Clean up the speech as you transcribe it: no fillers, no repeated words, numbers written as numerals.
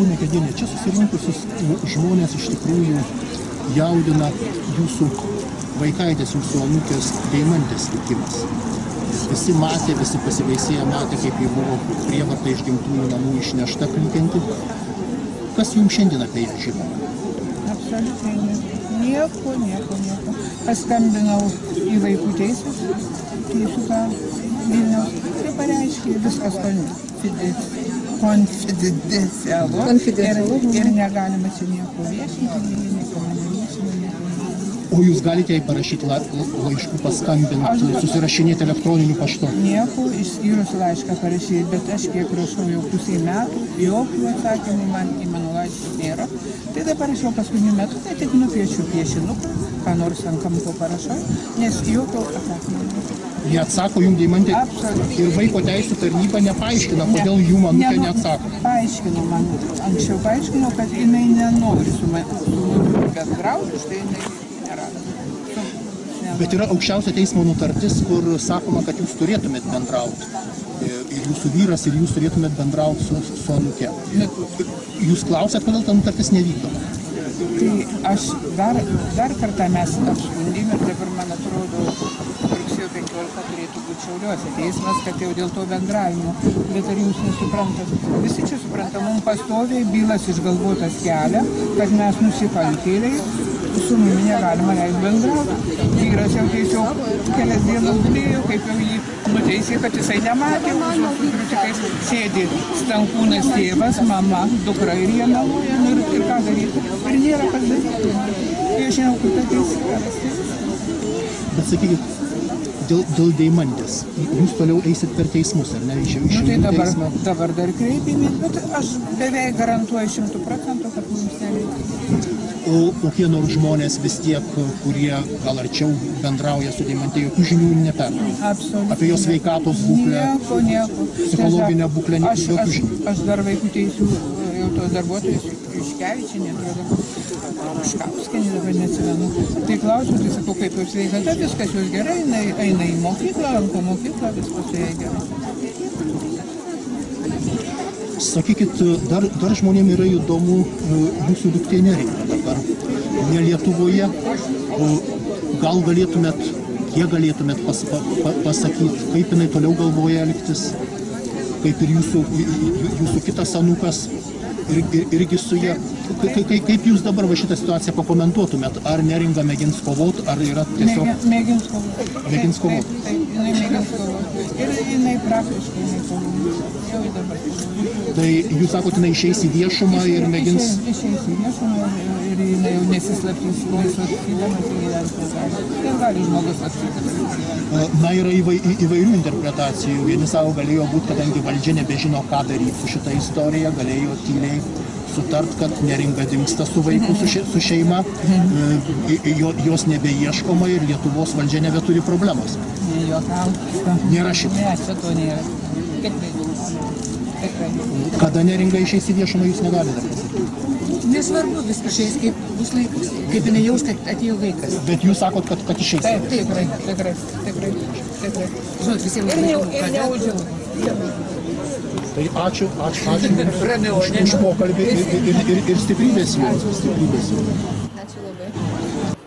Pone Kedienė, čia susirinkusius žmonės iš tikrųjų jaudina jūsų vaikaitės, jūsų anūkės Deimantės likimas. Visi matė, visi pasibaisėję matė, kaip ji buvo prievarta iš gimtųjų namų išnešta klykianti. Kas jums šiandien apie ją žinoma? Absoliučiai nieko. Paskambinau į vaikų teisės, teisuką Vilniaus ir pareiškė viskas konfidencialu ir negalima čia nieko viešinti, nieko neviešinti. O jūs galite jai parašyti laiškų, paskambinti, susirašinėti elektroniniu paštu? Nieko, išskyrus laišką parašyti, bet aš kiek rašau jau pusę metų, jokių atsakymų man į mano laiškus nėra. Tai dabar aš jau paskutiniu metu tai tik nupiešiu piešinuką, ką nors ant kampo parašau, nes jokio atsakymų nėra. Jie atsako jums, Deimantė? Absoliučiai. Ir vaiko teisų tarnyba nepaaiškina, kodėl jum anūkė neatsako? Paaiškino man, anksčiau paaiškino, kad jinai nenori su manimi bendrauti, štai jinai nerado. Bet yra aukščiausio teismo nutartis, kur sakoma, kad jūs turėtumėt bendrauti. Ir jūsų vyras, ir jūs turėtumėt bendrauti su anūke. Jūs klausėt, kodėl ta nutartis nevykdoma? Tai aš dar kartą mes apskundėm ir dabar, man atrodo, rugsėjo 15 turėtų būti Šiauliuose teismas, kad jau dėl to bendravimo. Bet ar jūs nesuprantat? Visi čia supranta, mums pastoviai bylas išgalvotas kelia, kad mes nusikaltėliai, su mumi negalima leisti bendrauti. Vyras jau tiesiog kelias dienas gulėjo, kaip jau jį nuteisė, kad jisai nematė, su kritikais sėdi Stankūnas tėvas, mama, dukra ir jie meluoja, ir ką daryti. Ir nėra kas daryti. Ir aš žinau, kur ta teisė. Bet sakykit, dėl Deimantės, jūs toliau eisit per teismus, ar ne? Tai dabar dar kreipėmės, bet aš beveik garantuoju 100%, kad mums nereikia. O kokie nors žmonės vis tiek, kurie gal arčiau bendrauja su Deimantė, jokių žinių neperduoda? Absoliučiai. Apie jos sveikatos būklę, nieko. psichologinę būklę, jokių žinių? Aš dar vaikų teisų, jau tos darbuotojus Iškevičienė, atrodo, Škauskienė, dabar neatsimenu. Tai klausiu, tai sakau, kaip jau sveikata, viskas jos gerai, eina į mokyklą, lanko mokyklą, viskas su jai gerai. Sakykit, dar žmonėm yra įdomu jūsų duktė Neringa dabar ne Lietuvoje. Gal galėtumėt, kiek galėtumėt pasakyti, kaip jinai toliau galvoja elgtis, kaip ir jūsų kitas anūkas irgi su jie. Kaip jūs dabar va šitą situaciją pakomentuotumėt? Ar Neringa mėgins kovoti, ar yra tiesiog... Mėgins kovoti. Mėgins kovoti. Taip, jinai mėgins kovoti. Ir jinai praktiškai nekovoti. Jau dabar. Tai jūs sakot, jinai išeis į viešumą ir mėgins... Išeis į viešumą ir jinai jau nesislaptys laisvas įdamas ir gyventi negali. Ir gali žmogus atsakyti. Na, yra įvairių interpretacijų. Vieni savo galėjo būti, kadangi valdžia nebežino, ką daryti su šitą istoriją, galėjo tyliai sutart, kad Neringa dingsta su vaiku, su šeima, jos nebeieškoma ir Lietuvos valdžia nebeturi problemos. Nėra šito. Ne, šito nėra. Tikrai. Kada Neringa išeis į viešumą, jūs negalite pasakyti. Nesvarbu, viskas išeis, kaip bus laikas, kaip jinai jaus, kad atėjo laikas. Bet jūs sakot, kad išeis. Taip, tikrai. Žinot, visiems Ir neužilgo. Tai ačiū už pokalbį ir stiprybės jums. Ačiū labai.